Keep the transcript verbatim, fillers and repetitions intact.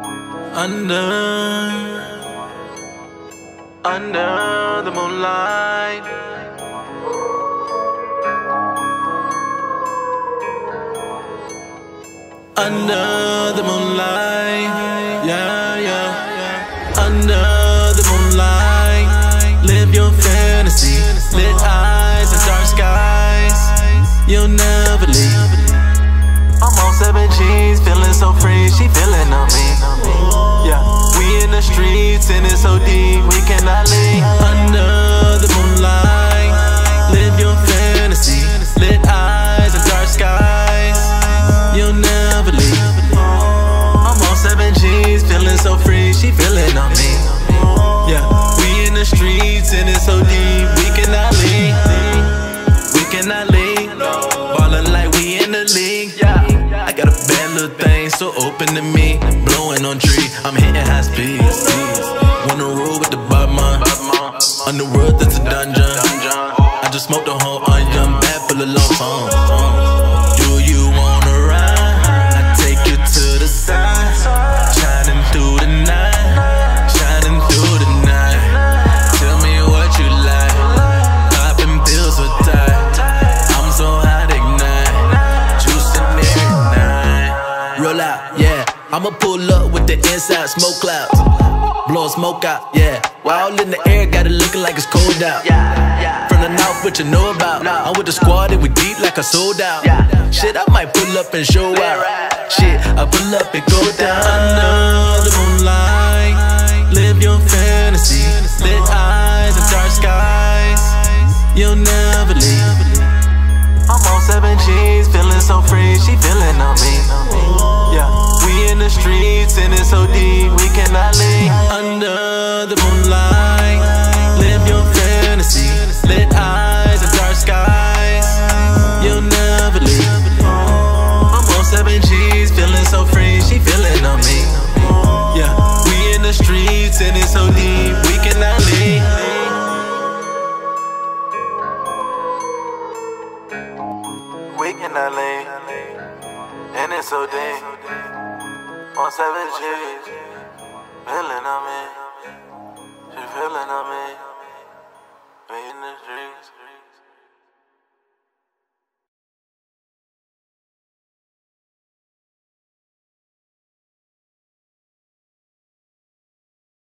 Under, under the moonlight. Under the moonlight, yeah, yeah. Under the moonlight, live your fantasy. Lit eyes and dark skies, you'll never leave. I'm on seven G's, feeling so free, she feeling on me. Yeah, we in the streets and it's so deep, we cannot leave. Under the moonlight, live your fantasy. Lit eyes and dark skies, you'll never leave. I'm on seven G's, feeling so free, she feeling on me. Yeah, we in the streets and it's so deep, we cannot leave. We cannot leave, ballin' like we in the league. I got a bad little thing, so open to me. Blowing on tree, I'm hitting high speeds. Wanna roll with the Batman. Underworld, that's a dungeon. I just smoked a whole onion, bag full of long songs. Do you wanna ride? I take you to the side, shining through the night, shining through the night. Tell me what you like, popping pills so tight. I'm so hot, ignite, juicing every night. Roll out, yeah, I'ma pull up with the inside smoke clouds, blowing smoke out, yeah. While all in the air, got it looking like it's cold out. From the north, what you know about? I'm with the squad and we deep like I sold out. Shit, I might pull up and show out. Shit, I pull up and go down. Under the moonlight, live your fantasy. Lit eyes and dark skies, you'll never leave. I'm on seven G's, feeling so free, she feeling on me. Yeah, we in the streets and it's so deep, we cannot leave. Under the moonlight, live your fantasy. Lit eyes and dark skies, you'll never leave. I'm on seven G's, feeling so free, she feeling on me. Yeah, we in the streets and it's so deep, we cannot leave. We cannot leave, and it's so deep. On seven G's, feeling on me, she feeling on me.